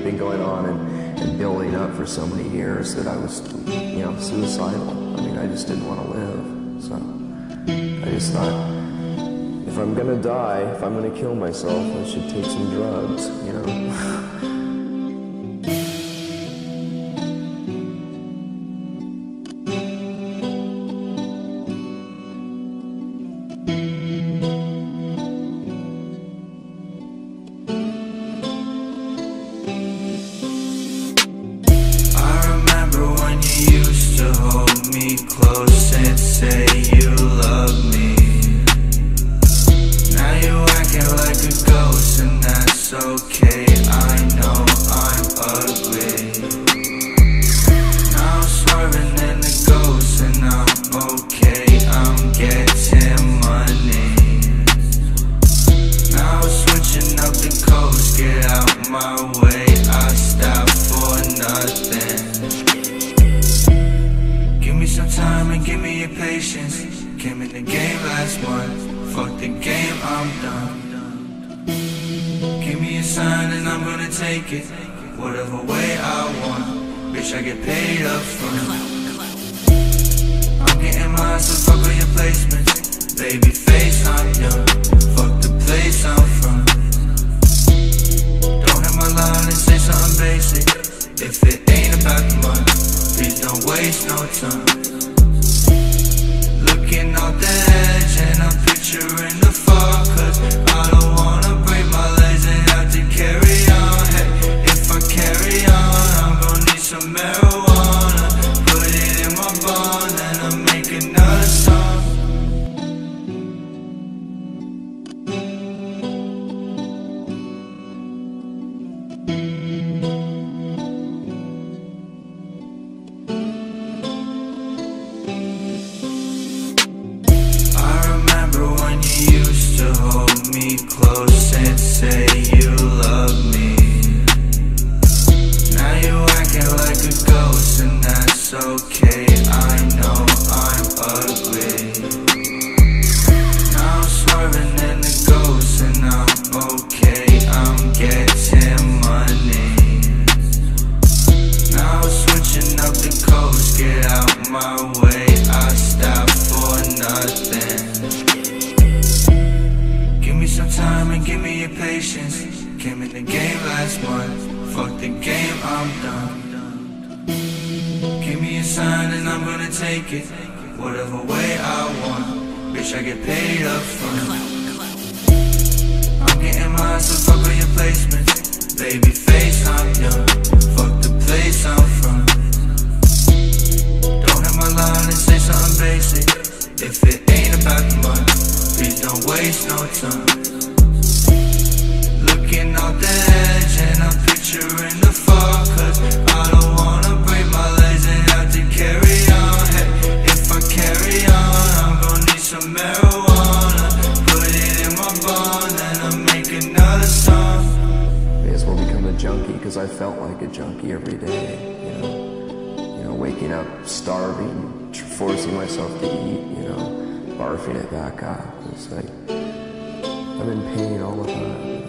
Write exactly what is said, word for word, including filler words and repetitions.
had been going on and, and building up for so many years that I was, you know, suicidal. I mean, I just didn't want to live. So I just thought, if I'm gonna die, if I'm gonna kill myself, I should take some drugs, you know. Close and say you love me. Now you acting like a ghost, and that's okay. I know I'm ugly. Now I'm swerving in the ghost, and I'm okay. I'm getting money. Now I'm switching up the coast. Get out my way, I stop for nothing. Give me some time and give me your patience. Came in the game last month. Fuck the game, I'm done. Give me a sign and I'm gonna take it whatever way I want. Bitch, I get paid up front. I'm getting mine, so fuck all your placements. Baby face, I'm young. Fuck the place I'm from. Don't hit my line and say something basic. If it ain't about the money, please don't waste no time. Looking off the edge and I'm picturing the fall, cause I don't wanna break my legs and have to carry on. Hey, if I carry on, I'm gonna need some marijuana. Put it in my bond and I'll make another song. Close and say you love me. Now you acting like a ghost, and that's okay. I know I'm ugly. Now I'm swerving in the ghost, and I'm okay. I'm getting money. Now I'm switching up the coast. Get out my way, I stop for nothing. Give me some time and give me your patience. Came in the game last month. Fuck the game, I'm done. Give me a sign and I'm gonna take it whatever way I want. Bitch, I get paid up front. I'm getting mine, so fuck all your placements. Baby face, I'm young. Fuck the place I'm from. Don't hit my line and say something basic. If it ain't about the money, please don't waste no time. Looking off the edge and I'm picturing the fall, cause I don't wanna break my legs and have to carry on. Hey, if I carry on, I'm gonna need some marijuana. Put it in my bond and I'll make another song. May as well become a junkie, cause I felt like a junkie every day, you know. You know, waking up starving, forcing myself to eat, you know, barfing it back up. It's like, I'm in pain all the time.